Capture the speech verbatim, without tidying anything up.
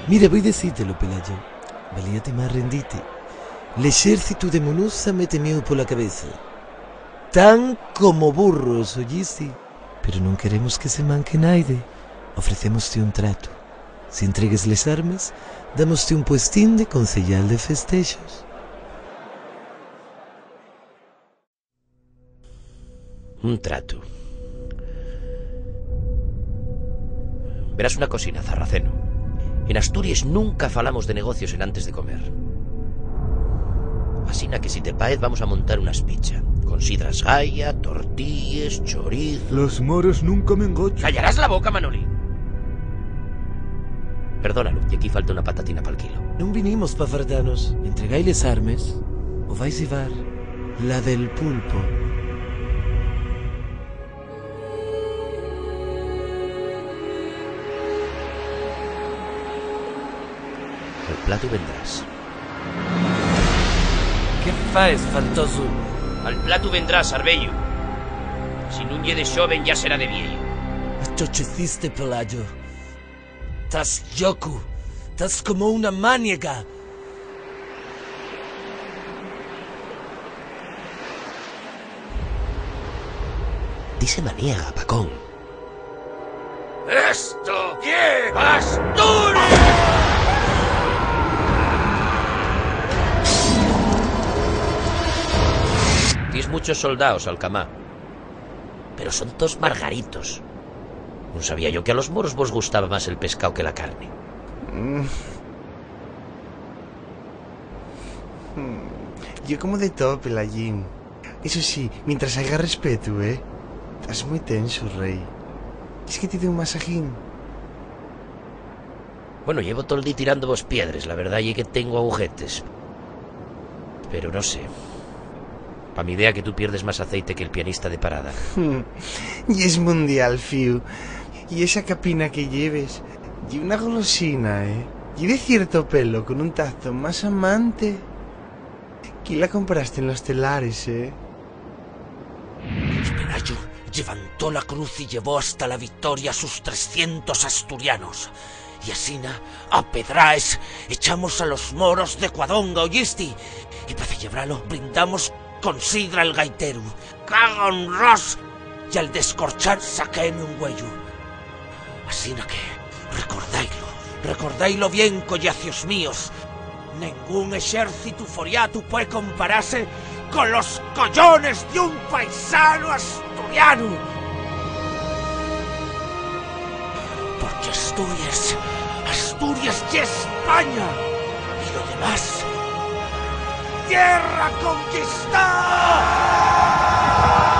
Mira, voy decítelo, Pelayo. Valíate más rendite. L'exército de Munuza me temió por la cabeza. Tan como burros, oíste. Pero no queremos que se manque naide. Ofrecémoste un trato. Si entregues les armas, damoste un puestín de concejal de festejos. Un trato. Verás una cosina, Zarraceno. En Asturias nunca falamos de negocios en antes de comer. Asina que si te paez vamos a montar una espicha. Con sidras gaya, tortillas, chorizo... Los moros nunca me engochan. ¡Callarás la boca, Manoli! Perdónalo, y aquí falta una patatina para el kilo. No vinimos pa' fardanos. Entregáis les armes o vais llevar la del pulpo. El plato vendrás. ¿Qué faes, faltoso? Al plato vendrás, Arbello. Si nun lle de xoven ya será de viejo. Achocheciste, Pelayo. Estás yoku. Estás como una maniaca. Dice maniega, Pacón. ¡Esto qué Asturias! Tienes muchos soldados, Alcamá. Pero son todos margaritos. No sabía yo que a los moros vos gustaba más el pescado que la carne. Mm. Mm. Yo como de todo, Pelayín. Eso sí, mientras haya respeto, ¿eh? Estás muy tenso, rey. Es que te doy un masajín. Bueno, llevo todo el día tirando vos piedras, la verdad y que tengo agujetes. Pero no sé. Pa' mi idea que tú pierdes más aceite que el pianista de parada. Y es mundial, Fiu. Y esa capina que lleves, y una golosina, ¿eh? Y de cierto pelo, con un tacto más amante. ¿Quién la compraste en los telares, eh? Pelayo levantó la cruz y llevó hasta la victoria a sus trescientos asturianos. Y asina, a pedraes, echamos a los moros de Cuadonga, ¿oíste? Y para celebrarlo brindamos con sidra el gaitero. ¡Cago en ros! Y al descorchar saquéme un huello. Asina que, recordáislo, recordáislo bien, collacios míos. Ningún ejército foriato puede compararse con los collones de un paisano asturiano. Porque Asturias, Asturias y España, y lo demás, tierra conquistada.